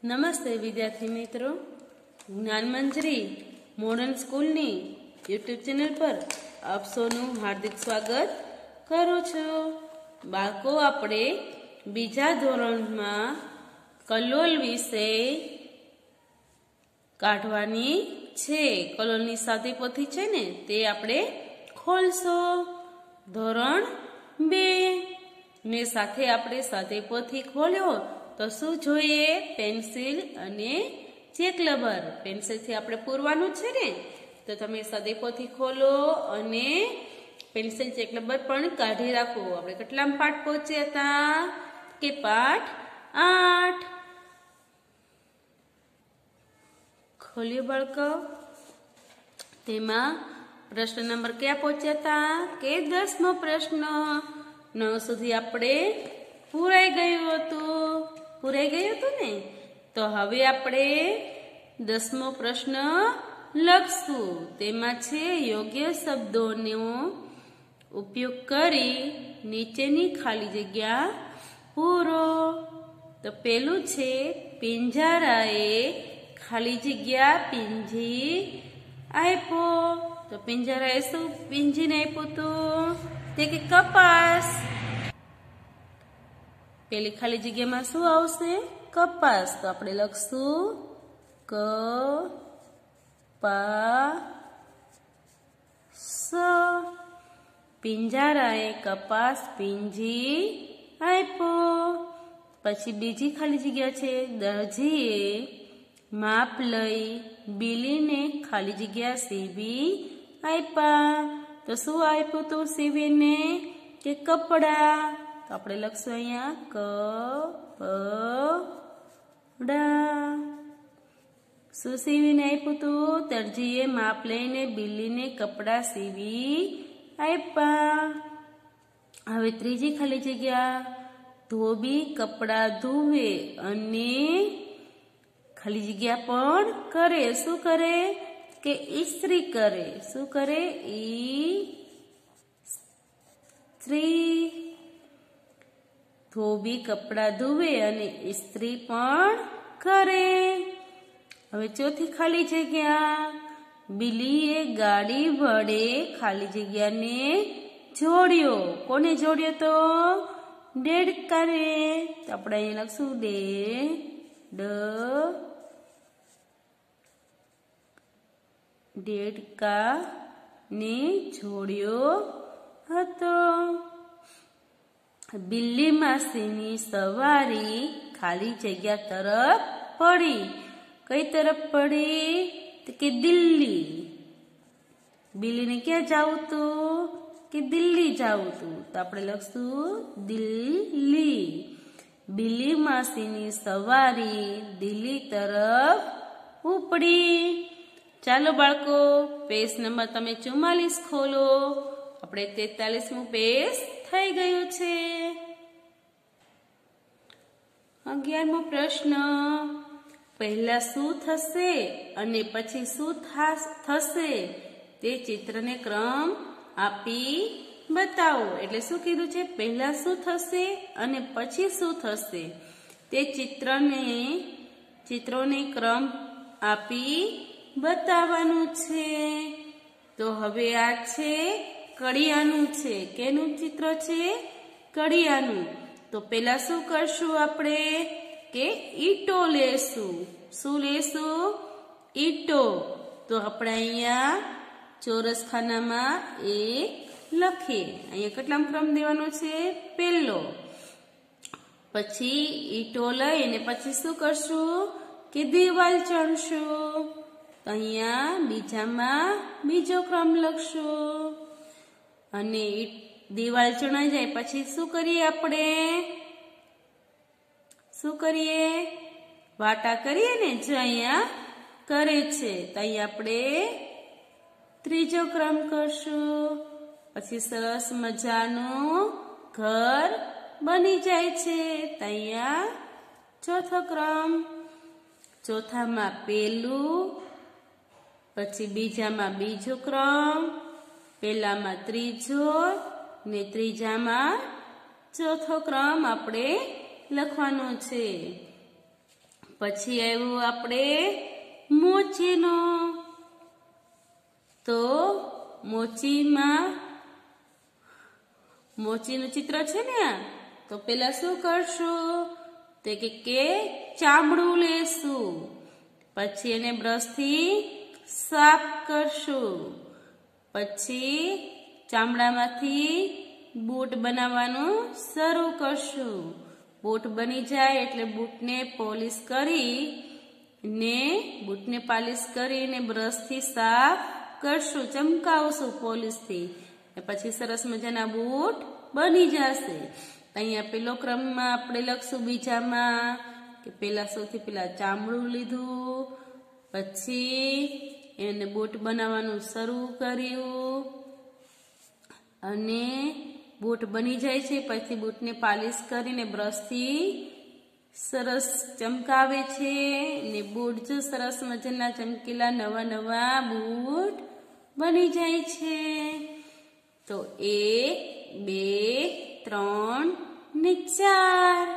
નમસ્તે વિદ્યાર્થી મિત્રો, જ્ઞાન મંજરી મોડર્ન સ્કૂલની યુટ્યુબ ચેનલ પર આપ સૌનું હાર્દિક સ્વાગત કરું છું. બાળકો, આપણે બીજા ધોરણમાં કલોલ વિશે કાઢવાની છે. કલોલની સાદી પોથી છે ને, તે આપણે ખોલશો. ધોરણ 2 ને સાથે આપણે સાદી પોથી ખોલ્યો તો શું જોઈએ? પેન્સિલ અને ચેક રબર. પેન્સિલથી આપણે પૂરવાનું છે ને, તો તમે સાદી પોથી ખોલો અને પેન્સિલ ચેક રબર પણ કાઢી રાખો. આપણે કેટલામાં પાઠ પહોંચ્યા હતા કે પાઠ 8. ખોલ્યો બાળકો. તેમાં પ્રશ્ન નંબર ક્યાં પહોંચ્યા હતા કે 10મો પ્રશ્ન. 9 સુધી આપણે પૂરાઈ ગયું હતું ને. તો હવે આપણે 10મો પ્રશ્ન લખશું. તેમાં છે યોગ્ય શબ્દોનો ઉપયોગ કરી નીચેની ખાલી જગ્યા પૂરો. તો પેલું છે પિંજરાએ ખાલી જગ્યા પિંજી આપ્યો. તો પિંજરાએ શું પિંજીને આપ્યું હતું? તે કે કપાસ. પેલી ખાલી જગ્યામાં શું આવશે? કપાસ. તો આપણે લખશું ક પા સ. પિંજરાએ કપાસ પિંજી આપ્યો. પછી બીજી ખાલી જગ્યા છે દરજીએ માપ લઈ બીલીને ખાલી જગ્યા સીવી આપ્યા. તો શું આપ્યું તું સીવીને? કે કપડા. તો આપણે લખશું અહીંયા કપડા. શું સીવીને આપ્યું તું? દરજીએ માપ લઈને બિલ્લીને કપડા સીવી આપ્યા. હવે ત્રીજી ખાલી જગ્યા ધોબી કપડા ધોવે અને ખાલી જગ્યા પણ કરે. શું કરે? કે ઇસ્ત્રી કરે. શું કરે? ઇસ્ત્રી. ધોબી કપડા ધોવે અને ઇસ્ત્રી પણ કરે. હવે ચોથી ખાલી જગ્યા બિલીએ ગાડી વડે ખાલી જગ્યાને જોડ્યો. કોને જોડ્યો? તો દેડકાને. તો આપણે અહીંયા લખશું દેડકાને જોડ્યો હતો. બિલ્લી માસીની સવારી ખાલી જગ્યા તરફ પડી. કઈ તરફ પડી? કે દિલ્હી. બિલ્લીને ક્યાં જાવું તું? કે દિલ્હી જાવું તું. તો આપણે લખશું દિલ્હી. બિલ્લી માસીની સવારી દિલ્હી તરફ ઉપડી. ચાલો બાળકો, પેજ નંબર તમે 44 ખોલો. આપણે 43મું પેજ થઈ ગયું છે. 11મો પ્રશ્ન. પહેલા શું થશે અને પછી શું થશે તે ચિત્રને ક્રમ આપી બતાવો. એટલે શું કીધું છે? પહેલા શું થશે અને પછી શું થશે તે ચિત્રોને ક્રમ આપી બતાવવાનું છે. તો હવે આ છે કડિયાનું છે. કેનું ચિત્ર છે? કડિયાનું. તો પેલા શું કરશું આપણે? કે ઈંટો લેશું. શું લેશું? ઈંટો. તો આપણે અહીંયા ચોરસ ખાનામાં 1 લખીએ. અહીંયા કેટલામ ક્રમ દેવાનો છે? પહેલો. પછી ઈંટો લઈને પછી શું કરશું? કે દિવાલ ચણશું. તો અહીંયા બીજામાં બીજો ક્રમ લખશું. અને દિવાલ ચણાઈ જાય પછી શું કરીએ? આપણે શું કરીએ? વાટા કરીએ ને, જો અહીંયા કરે છે. તો અહીંયા આપણે ત્રીજો ક્રમ કરશું. પછી સરસ મજાનું ઘર બની જાય છે. તો અહીંયા ચોથો ક્રમ. ચોથામાં પેલું, પછી બીજામાં બીજો ક્રમ, પેલામાં ત્રીજો ને ત્રીજામાં ચોથો ક્રમ આપણે લખવાનો છે. પછી આવ્યું આપણે મોચીનો. તો મોચીનું ચિત્ર છે ને, તો પેલા શું કરશું? તે કે ચામડું લેશું, પછી એને બ્રશથી સાફ કરશું, પછી ચામડામાંથી બૂટ બનાવવાનું શરૂ કરશું. બૂટ બની જાય એટલે બૂટને પોલિશ કરીને બ્રશથી સાફ કરશું, ચમકાવશું પોલિશથી. પછી સરસ મજાના બૂટ બની જશે. અહીંયા પેલો ક્રમમાં આપણે લખશું બીજામાં કે સૌથી પહેલા ચામડું લીધું, પછી એને બૂટ બનાવવાનું શરૂ કર્યું અને બૂટ બની જાય છે. પછી બૂટને પાલિશ કરીને બ્રશથી સરસ ચમકાવે છે ને બૂટ જો સરસ મજાના ચમકેલા નવા બૂટ બની જાય છે. તો 1 2 3 ને 4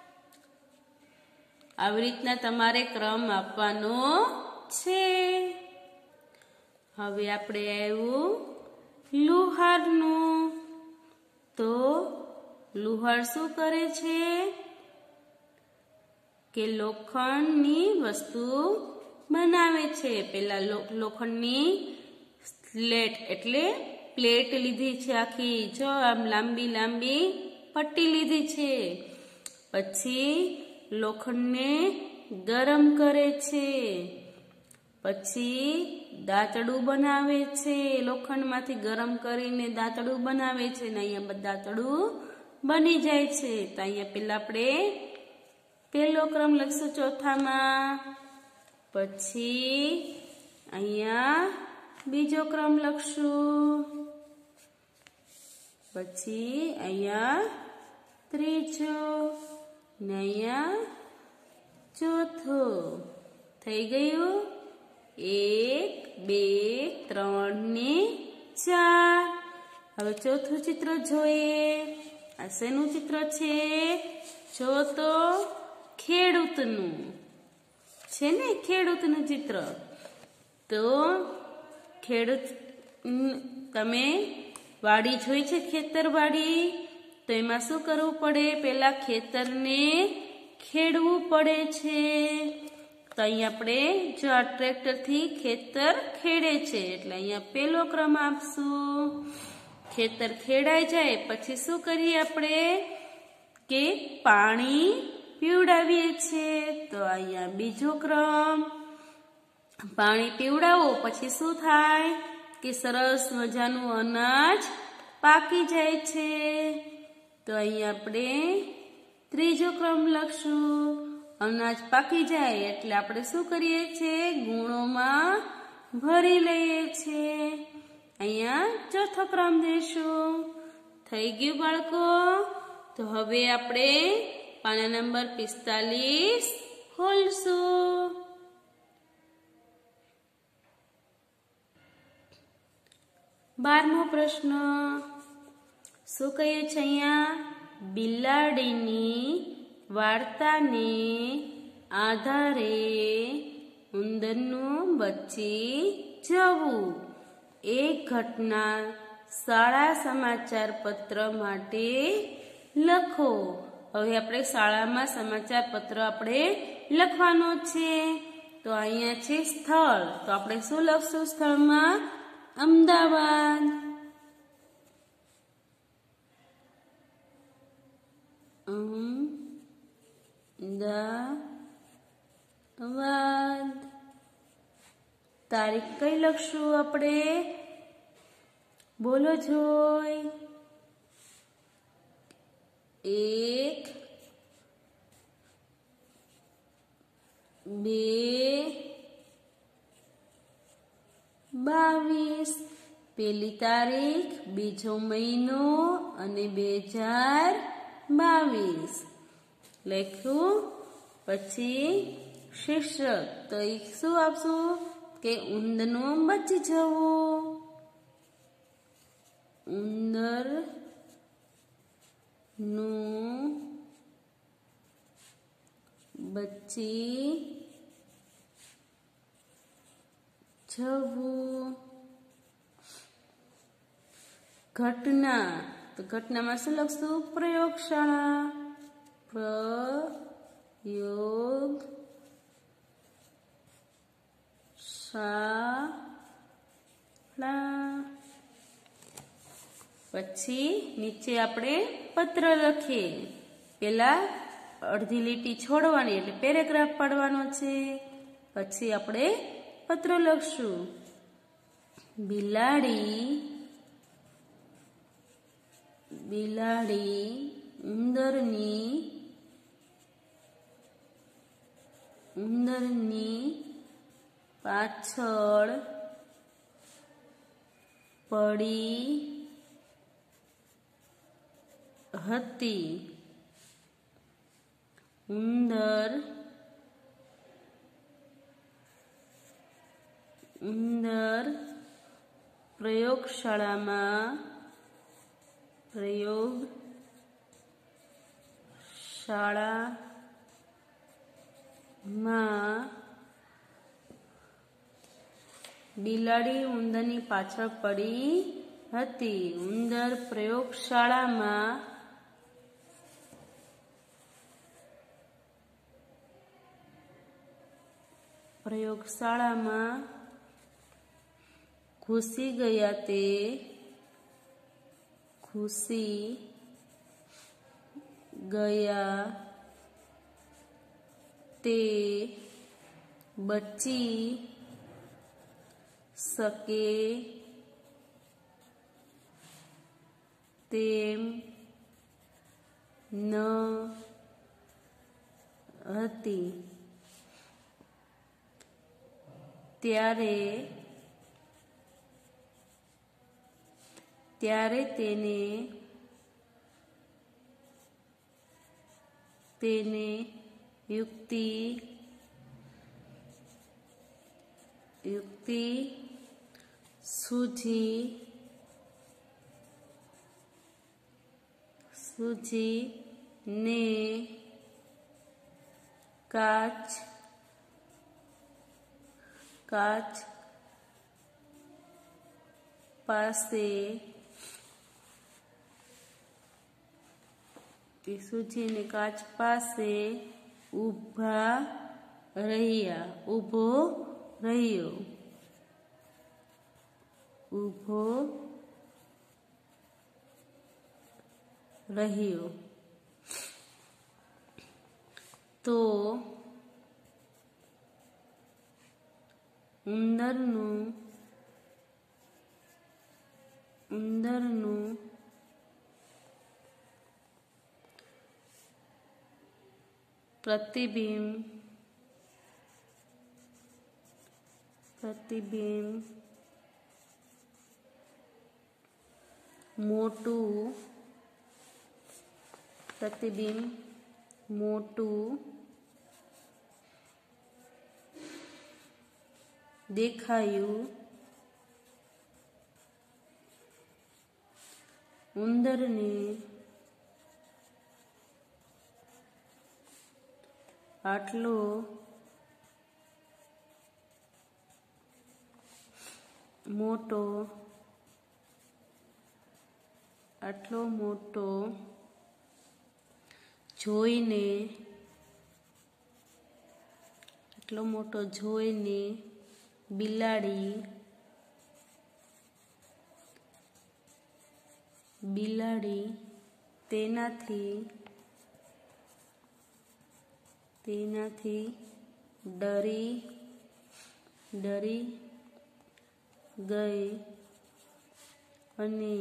આવી રીતના તમારે ક્રમ આપવાનો છે. હવે આપણે આવ્યું લુહારનું. તો લુહાર શું કરે છે કે લોખંડની વસ્તુ બનાવે છે. પેલા લોખંડની સ્લેટ એટલે પ્લેટ લીધી છે આખી, જો આમ લાંબી પટ્ટી લીધી છે. પછી લોખંડને ગરમ કરે છે, પછી દાંતડું બનાવે છે. લોખંડમાંથી ગરમ કરીને દાંતડું બનાવે છે ને અહીંયા દાંતડું બની જાય છે. તો અહીંયા પેલા આપણે પહેલો ક્રમ લખશું ચોથામાં, પછી અહીંયા બીજો ક્રમ લખશું, પછી અહીંયા ત્રીજો ને અહીંયા ચોથો. થઈ ગયું 1 2 3 ને 4. હવે ચોથું ચિત્ર જોઈએ. આ શેનું ચિત્ર છે? જો તો ખેડૂતનું છે ને, ખેડૂતનું ચિત્ર. તો તમે વાડી જોઈ છે, ખેતરવાડી? તો એમાં શું કરવું પડે? પેલા ખેતરને ખેડવું પડે છે. તો અહીંયા આપણે જો આ ટ્રેક્ટરથી ખેતર ખેડે છે એટલે અહીંયા પેલો ક્રમ આપશું. ખેતર ખેડાઈ જાય પછી શું કરીએ આપણે કે પાણી પીવડાવીએ છીએ. તો અહીંયા બીજો ક્રમ, પાણી પીવડાવો પછી શું થાય કે સરસ મજાનું અનાજ પાકી જાય છે. તો અહીંયા આપણે ત્રીજો ક્રમ લખશું. અનાજ પાકી જાય એટલે આપણે શું કરીએ છીએ? ગુણોમાં ભરી લઈએ છીએ. અહીંયા ચોથો ક્રમ દેશું. થઈ ગયું બાળકો? તો હવે આપણે પાના નંબર 45 ખોલશું. બારમો પ્રશ્ન શું કહ્યું છે અહીંયા? બિલાડીની વાર્તાને આધારે ઉંદરનું બચી જવું એક ઘટના શાળા સમાચાર પત્ર માટે લખો. હવે આપણે શાળામાં સમાચાર પત્ર આપણે લખવાનો છે. તો અહીંયા છે સ્થળ, તો આપણે શું લખશું સ્થળમાં? અમદાવાદ. અમદાવાદ. તારીખ કઈ લખશું આપણે? બોલો જોઈ. 1 2 22 પહેલી તારીખ, બીજો મહિનો અને 2022 લખ્યું. પછી શીર્ષક તો શું આપશું કે ઉંદરનું બચી જવું. ઉંદરનું બચી જવું. ઘટના, તો ઘટનામાં શું લખશું? પ્રયોગશાળા. પ્રયોગશાળા. પછી નીચે આપણે પત્ર લખીએ. પેલા અડધી લીટી છોડવાની એટલે પેરેગ્રાફ પાડવાનો છે. પછી આપણે પત્ર લખશું. બિલાડી ઉંદરની પાછળ પડી હતી. ઉંદર પ્રયોગશાળામાં બિલાડી ઉંદરની પાછળ પડી હતી. ઉંદર પ્રયોગશાળામાં ઘૂસી ગયા. તે બચી શકે તેમ ન હતી. ત્યારે તેને યુક્તિ સૂજી ને કાચ પાસે ઊભો રહ્યો. તો ઉંદરનું પ્રતિબિંબ મોટું દેખાયું. ઉંદરને આટલો મોટો જોઈને બિલાડી તેનાથી ડરી ગઈ અને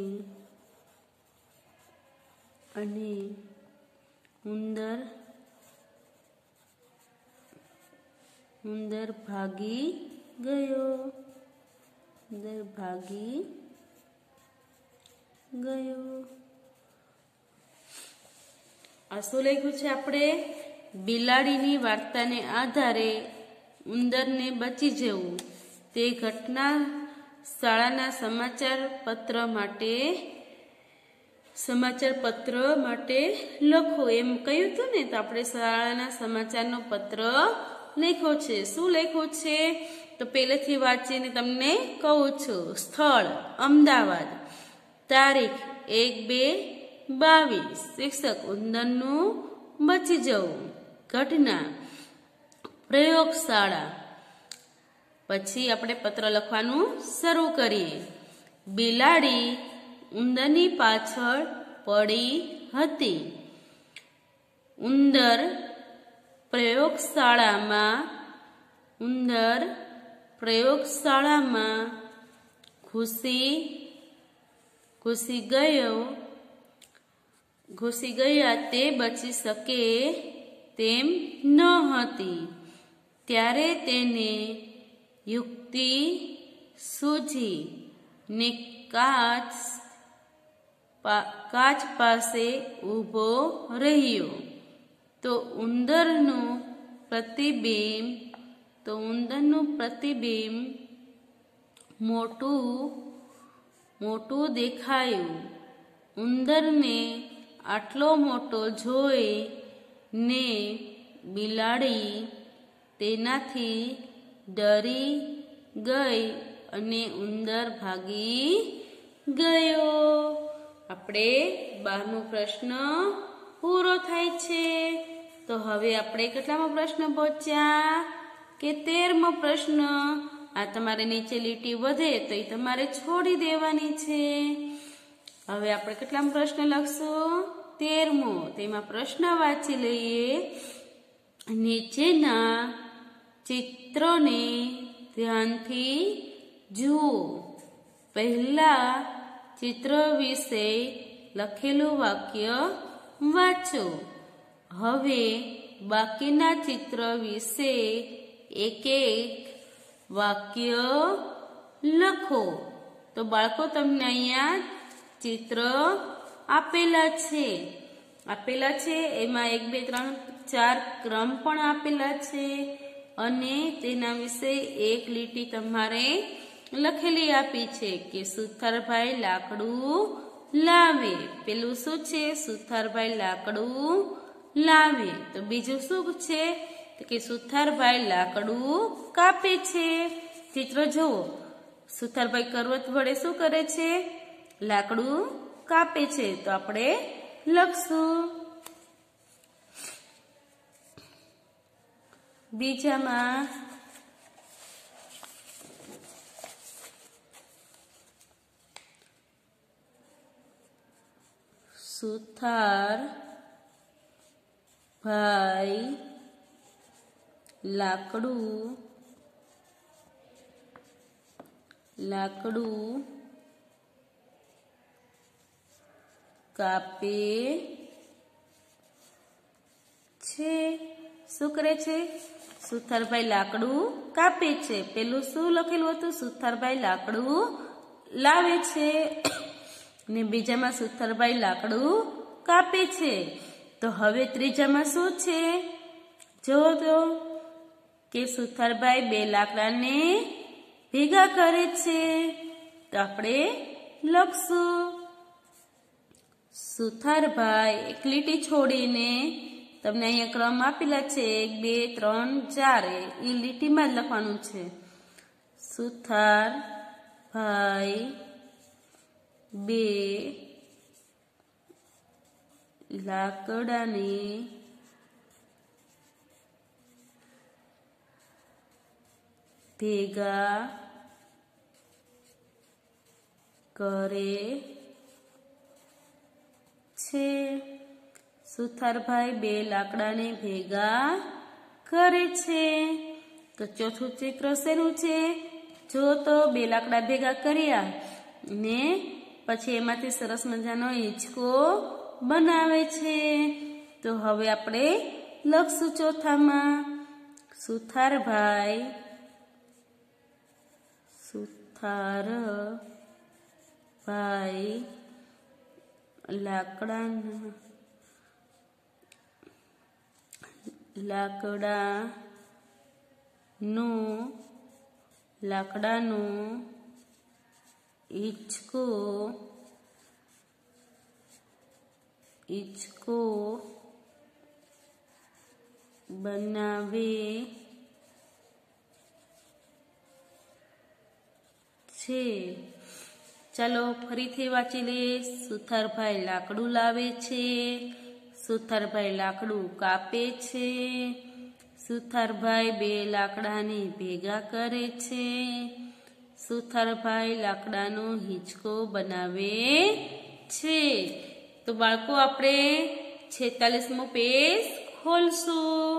ઉંદર ભાગી ગયો. આ શું લખ્યું છે આપણે? બિલાડીની વાર્તાને આધારે ઉંદરને બચી જવું તે ઘટના શાળાના સમાચાર પત્ર માટે સમાચાર પત્ર માટે લખો એમ કહ્યું હતું ને, તો આપણે શાળાના સમાચારનો પત્ર લખ્યો છે. શું લખ્યું છે તો પહેલેથી વાંચીને તમને કહું છું. સ્થળ અમદાવાદ, તારીખ 1/2/22, શિક્ષક ઉંદરનું બચી જવું, ઘટના પ્રયોગશાળા. પછી આપણે પત્ર લખવાનું શરૂ કરીએ. બિલાડી ઉંદરની પાછળ પડી હતી. ઉંદર પ્રયોગશાળામાં ઘૂસી ગયા તે બચી શકે તેમ ન હતી. ત્યારે તેને યુક્તિ સૂઝી ને કાચ પાસે ઊભો રહ્યો. તો ઉંદરનું પ્રતિબિંબ મોટું દેખાયું. ઉંદરને આટલો મોટો જોઈ ને બિલાડી તેનાથી ડરી ગઈ અને ઉંદર ભાગી ગયો. આપણે 12મો પ્રશ્ન પૂરો થાય છે. તો હવે આપણે કેટલામો પ્રશ્ન પહોંચ્યા કે 13મો પ્રશ્ન. આ તમારે નીચે લીટી વધે તો એ તમારે છોડી દેવાની છે. હવે આપણે કેટલામો પ્રશ્ન લખશું? 13મો. તેમાં પ્રશ્ન વાંચી લઈએ. નીચેના ચિત્રોને ધ્યાનથી જુઓ. પહેલા ચિત્ર વિશે લખેલું વાક્ય વાંચો. હવે બાકીના ચિત્ર વિશે એક વાક્ય લખો. તો બાળકો, તમને અહીંયા ચિત્ર આપેલા છે. એમાં 1 2 3 4 ક્રમ પણ આપેલા છે અને તેના વિશે એક લીટી તમારે લખેલી આપી છે કે સુથારભાઈ લાકડું લાવે. પેલું શું છે? સુથારભાઈ લાકડું લાવે. તો બીજું શું છે? તો કે સુથારભાઈ લાકડું કાપે છે. ચિત્ર જુઓ. સુથારભાઈ કરવત વડે શું કરે છે? લાકડું કાપે છે. તો આપણે લખશું. બીજામાં સુથારભાઈ લાકડું કાપે છે. શું કરે છે? સુથારભાઈ લાકડું કાપે છે. પેલું શું લખેલું હતું? સુથારભાઈ લાકડું લાવે છે. ને બીજામાં સુથારભાઈ લાકડું કાપે છે. તો હવે ત્રીજામાં શું છે? જો તો કે સુથારભાઈ 2 લાકડાને ભેગા કરે છે. તો આપણે લખશું. સુથારભાઈ એક લીટી છોડીને તમને અહીંયા ક્રમ આપેલા છે 1 2 3 4 એ લીટીમાં જ લખવાનું છે. સુથારભાઈ 2 લાકડાને ભેગા કરે છે. સુથારભાઈ 2 લાકડાને ભેગા કરે છે. તો ચોથું ચિત્ર શેનું છે? જો તો 2 લાકડા ભેગા કર્યા ને પછી એમાંથી સરસ મજાનો હિંચકો બનાવે છે. તો હવે આપણે લખશું ચોથામાં. સુથારભાઈ લાકડાનું હિંચકો હિંચકો બનાવે છે। ચાલો ફરીથી વાંચી લઈએ। સુથારભાઈ લાકડું લાવે છે, સુથારભાઈ લાકડું કાપે છે, સુથારભાઈ બે લાકડાને ભેગા કરે છે, સુથારભાઈ લાકડાનો હિંચકો બનાવે છે। તો બાળકો આપણે 46મો પેજ ખોલશું।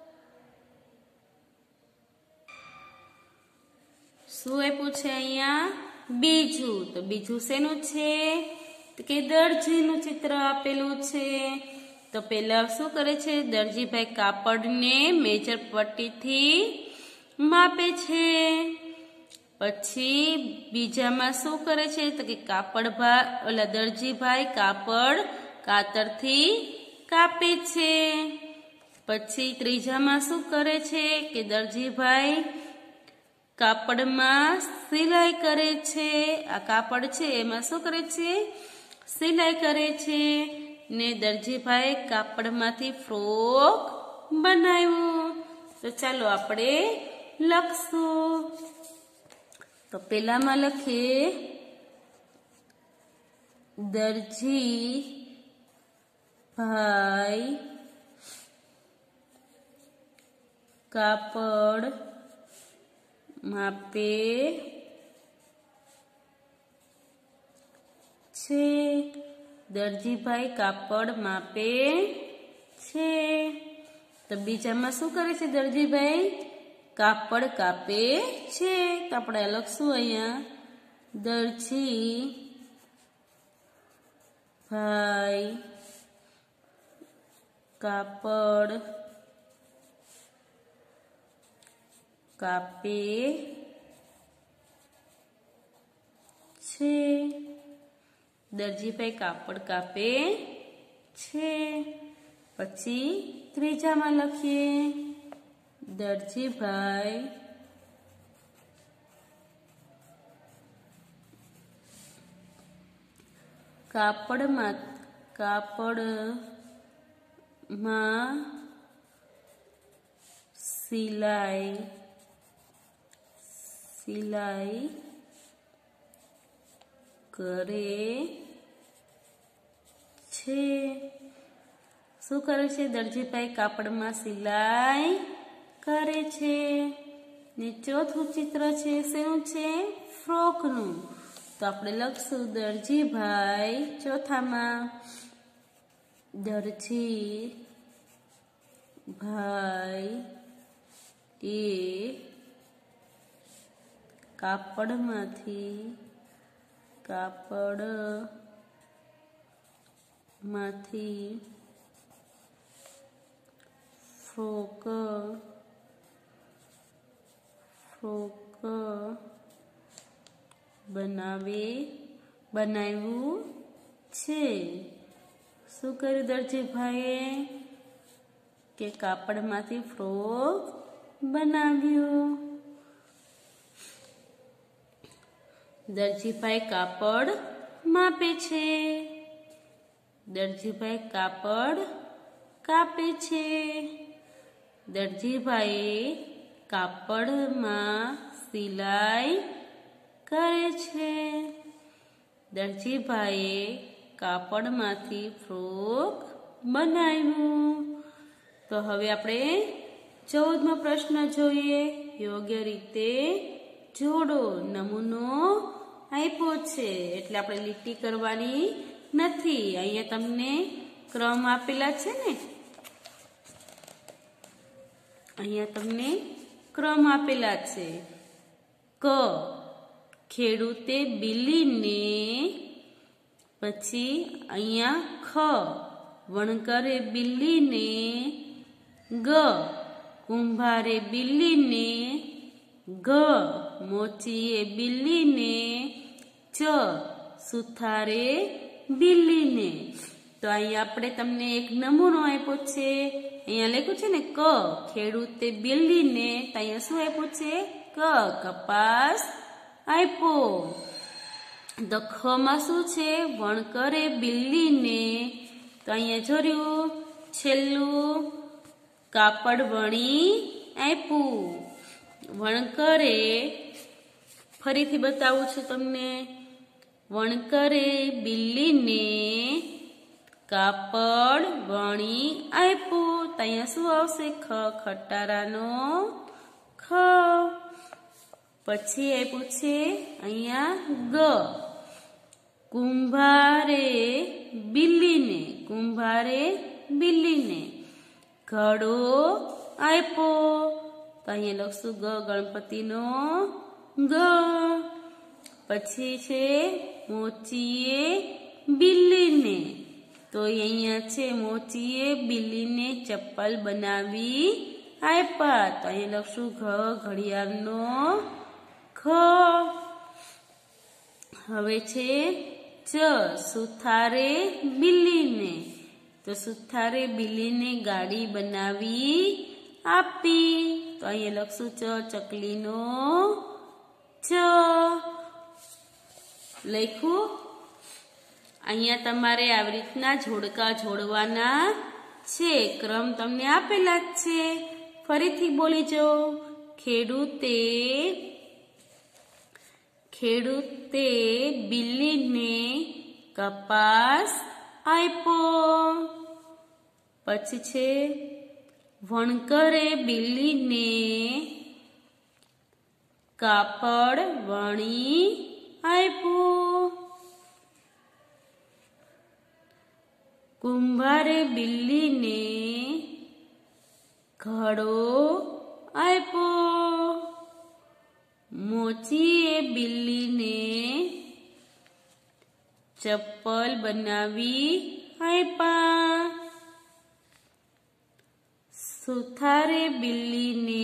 શું આપ્યું છે અહીંયા? બીજું। તો બીજું શેનું છે? તો કે દરજીનું ચિત્ર આપેલું છે। તો પહેલા શું કરે છે? દરજીભાઈ કાપડને મેજર પટ્ટીથી માપે છે। પછી બીજામાં શું કરે છે? તો કે દરજીભાઈ કાપડ કાતરથી કાપે છે। પછી ત્રીજામાં શું કરે છે? કે દરજીભાઈ કાપડમાં સિલાઈ કરે છે। આ કાપડ છે એમાં શું કરે છે? સિલાઈ કરે છે। ને દરજીભાઈ કાપડમાંથી ફ્રોક બનાવ્યું। તો ચાલો આપણે લખશું। તો પહેલામાં લખીએ દરજીભાઈ કાપડ માપે છે। દરજીભાઈ કાપડ માપે છે। તો બીજામાં શું કરે છે? દરજીભાઈ કાપડ કાપે છે। તો આપણે લખશું અહીંયા દરજીભાઈ કાપડ કાપે છે। દરજીભાઈ કાપડ કાપે છે। પછી ત્રીજામાં લખીએ દરજીભાઈ કાપડમાં સિલાઈ કરે છે। શું કરે છે? દરજીભાઈ કાપડમાં સિલાઈ કરે છે। ને ચોથું ચિત્ર છે શેનું છે? ફ્રોકનું। તો આપણે લખશું દરજીભાઈ ચોથામાં દરજીભાઈ એ કાપડમાંથી ફ્રોક બનાવ્યું છે। શું કર્યું દરજીભાઈએ? કે કાપડમાંથી ફ્રોક બનાવ્યું। દરજીભાઈ કાપડ માપે છે। દરજીભાઈ કાપડ કાપે છે। દરજીભાઈ કાપડમાં સિલાઈ કરે છે। દરજીભાઈએ કાપડમાંથી ફ્રોક બનાવ્યું। તો હવે આપણે 14મો પ્રશ્ન જોઈએ। યોગ્ય રીતે જોડો। નમૂનો આપ્યો છે એટલે આપણે લીટી કરવાની નથી। અહીંયા તમને ક્રમ આપેલા છે ને, અહીંયા તમને ક્રમ આપેલા છે। ક ખેડૂતે બિલ્લીને, પછી અહીંયા ખ વણકરે બિલ્લીને, ગ કુંભારે બિલ્લીને, ઘ મોચીએ બિલ્લીને, ચ સુથારે બિલ્લીને। તો અહીંયા આપણે તમને એક નમૂનો આપ્યો છે। અહીંયા લખ્યું છે ને ક ખેડૂતે બિલ્લીને, તો અહીંયા શું આપ્યું છે? ક કપાસ આપ્યો। તો ખ માં શું છે? વણકરે બિલ્લીને, તો અહીંયા જોયું છેલ્લું કાપડ વણી આપ્યું. વણકરે ફરીથી બતાવું છું તમને. વણકરે બિલ્લીને કાપડ વણી આપ્યું. તો અહીંયા શું આવશે? ખટારાનો ખ. પછી આપ્યું છે અહીંયા ગ. કુંભારે બિલ્લીને ઘડો આપ્યો. તો અહીંયા લખશું ગ ગણપતિનો ગ. પછી છે મોચીએ બિલ્લીને. તો અહીંયા છે મોચીએ બિલ્લીને ચપ્પલ બનાવી આપ્યા. તો અહીંયા લખશું ઘ ઘડિયાળનો ખ. હવે છે ચ સુથારે બિલ્લીને. તો સુથારે બિલ્લીને ગાડી બનાવી આપી. તો અહીંયા લખશું ચ ચકલીનો ચ. લખ્યું. અહીંયા તમારે આવી રીતના જોડકા જોડવાના છે. ક્રમ તમને આપેલા જ છે. ફરીથી બોલી જાઓ. ખેડૂતે બિલ્લીને કપાસ આપ્યો. પછી છે વણકરે બિલ્લીને કાપડ વણી આપ્યું. કુંભારે બિલ્લીને ઘડો આપ્યો. મોચીએ બિલ્લીને ચપ્પલ બનાવી આપ્યા. સુથારે બિલ્લીને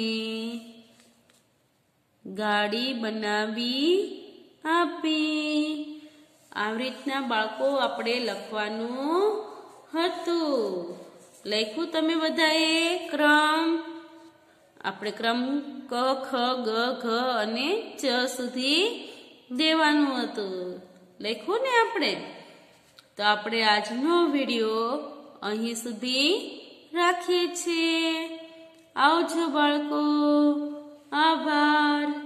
ગાડી બનાવી આપી. આવી રીતના બાળકો આપણે લખવાનું હતું. લખ્યું તમે બધાએ ક્રમ? આપણે ક્રમ ક ખ ગ ઘ અને ચ સુધી દેવાનું હતું. લખ્યું ને આપણે? તો આપણે આજનો વિડીયો અહીં સુધી રાખીએ છીએ. આવજો બાળકો. આભાર.